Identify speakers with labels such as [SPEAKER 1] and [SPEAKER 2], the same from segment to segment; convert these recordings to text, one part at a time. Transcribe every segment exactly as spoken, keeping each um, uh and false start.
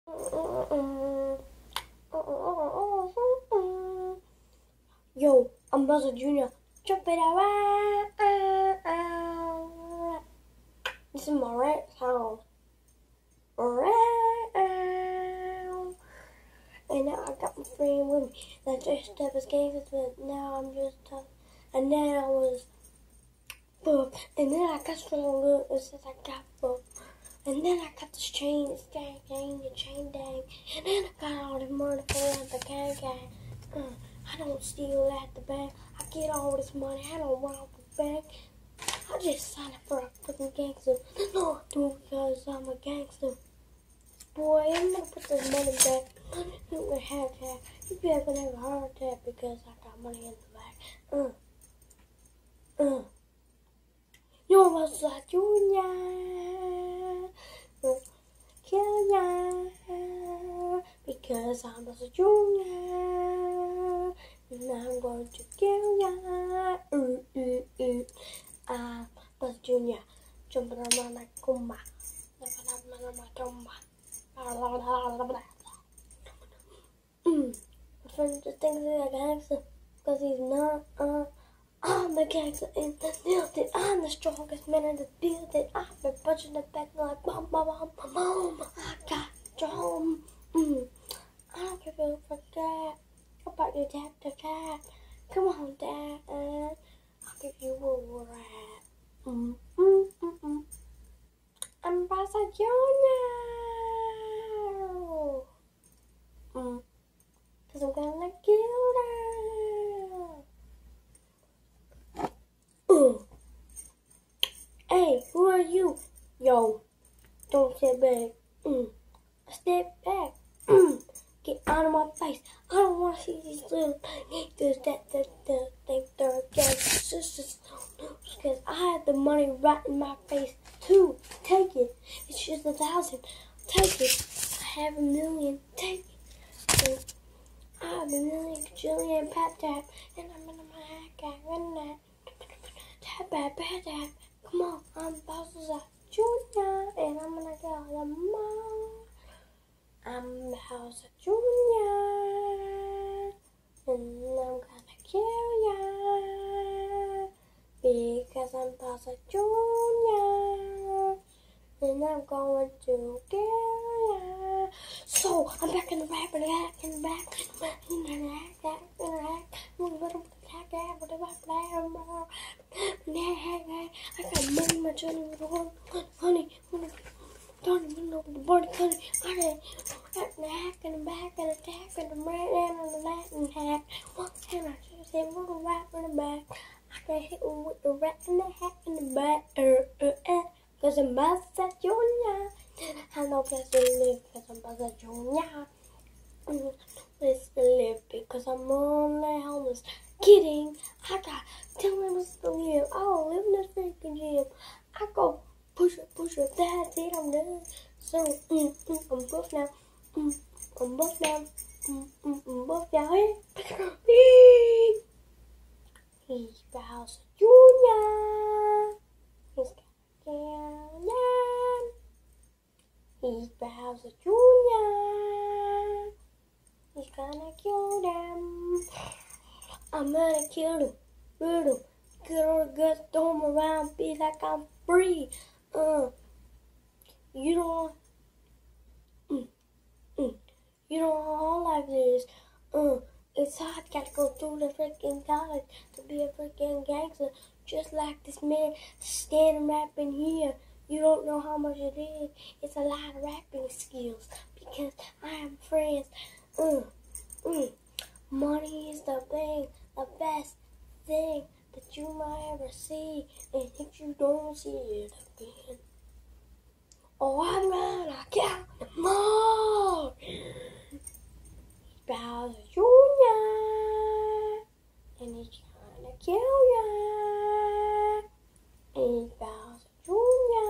[SPEAKER 1] Yo, I'm Buzzer Junior Jump it around. This is my rap song. Around. And now I got my friend with me. That just up as gangsters, but now I'm just tough. And then I was fucked. And then I got stronger since I got fucked. And then I got this chain, this gang, gang, the chain dang. And then I got all this money for the gang, gang. Uh, I don't steal at the bank. I get all this money. I don't rob the bank. I just sign up for a fucking gangster. No, I do it because I'm a gangster. Boy, I'm gonna put this money back. You're gonna have that. You better gonna have a heart attack because I got money in the back. Uh, uh. You're almost like Junior. Kill ya. Because I'm a Junior. And I'm going to kill ya. Uh, uh, uh. I'm Buzz Junior Jumping around like Kumba. Jumping around like Kumba. Mm. My friend just thinks he's a gangster because he's not. Uh, I'm the gangster in the building. I'm the strongest man in the building. I've been punching the back like bum bum bum bum bum. I got drum. Mm. I don't give a fuck that. How about you tap the cat? Come on, Dad. I'll give you a rap. Mm, mm, mm, mm. I'm Buzzer Junior Mm. Cause I'm gonna kill them. Uh. Hey, who are you? Yo, don't step back. Mm. Step back. Mm. Get out of my face. I don't want to see these little gangsters that, that, that think they're gangsters. Because I had the money right in my face too. Take it. It's just a thousand. Take it. I have a million. Take it. And I have a million bajillion pat tap. And I'm in my hat cat. And that. Tap bad bad tap. Come on. I'm Buzzer Junior. And I'm gonna get all the money. I'm Buzzer Junior And I'm gonna kill ya. Because I'm Buzzer Junior And I'm going to kill ya. So, I'm back in the back, in the back, in the back, in the back, in the back, in the back, in the back, in the back, I got money, my Johnny, with the honey, honey, Johnny, with the body, honey, I got the hack, in the back, and the tack, and the red, and the Latin hack. What can I just say, with the rap in the back? I can hit him with the rat in the hat in the back, uh, uh, uh, cause I'm Buzzer Junior I know place to live, cause I'm Buzzer Junior Mm, place to live, because I'm only homeless. Kidding, I got ten minutes to live. I don't live in this freaking gym. I go push up, push up, that's it, I'm done. So, mm, mm, I'm buff now. Mm, I'm buff now. Mm, mm, I'm buff now. Hey, he's Buzzer Junior He's gonna kill them. He's Buzzer Junior He's gonna kill them. I'm gonna kill them. Murder them. Get all the guts, throw them around, be like I'm free. Uh, you know, mm, mm, you know how all life is. Uh, it's hard, gotta go through the freaking college to be a freaking gangster. Just like this man standing rapping here. You don't know how much it is. It's a lot of rapping skills because I am friends. Uh, mm. Money is the thing, the best thing that you might ever see. And if you don't see it again, oh, I'm gonna kill them all. Buzzer Junior And he's gonna kill ya. And he's Buzzer Junior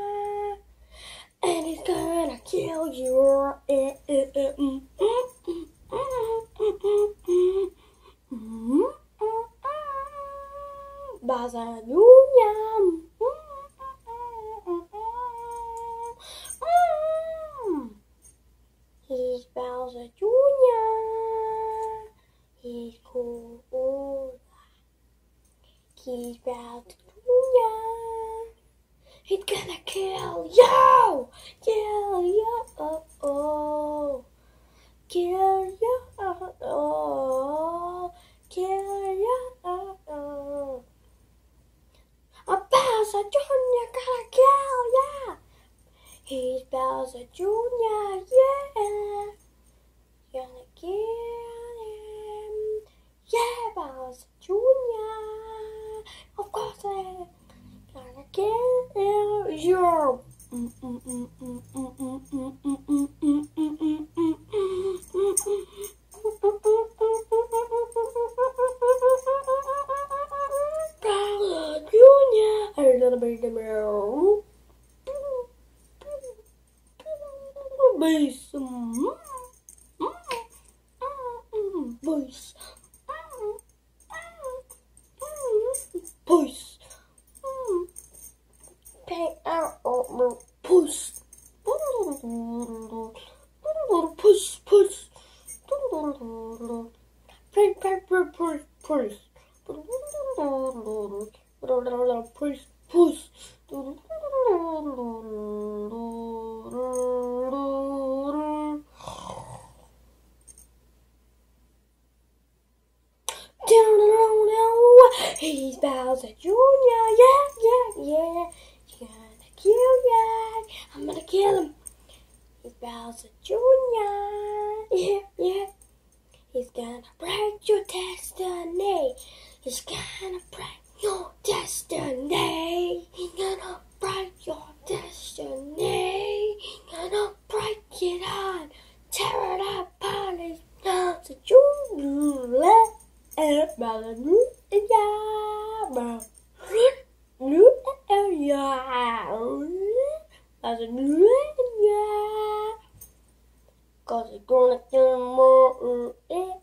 [SPEAKER 1] And he's gonna kill you. Uh, uh, uh, mm, mm, mm, mm, mm, mm, mm. Buzzer Junior Mm, mm, mm, mm, mm. Bowser Junior He's cool. He's Bowser Junior He's gonna kill you! Kill you! Oh, oh. Kill you! Oh, oh. Kill you! Oh, oh. A Bowser Junior gonna kill ya! He's Bowser Junior Yeah! Gonna kill him! Yeah, Bowser Junior Of course I am! Gonna kill you! Mm, mm, mm, mm, mm, mm, mm, mm, mm, mm, mm, mm, mm. Bowser Junior A little bit of meow. Bass. Voice. Voice. Paint out my puss. Puss, puss. Paint, paint, paint, puss, puss. Puss, puss. He's Bowser Junior Yeah, yeah, yeah. He's gonna kill ya. I'm gonna kill him. He's Bowser Junior Yeah, yeah. He's gonna break your destiny. He's gonna break your destiny. He's gonna break your destiny. He's gonna break it on. Tear it apart. He's Bowser Junior And Bowser Junior Yeah, Bowser Junior Cause it's gonna kill more.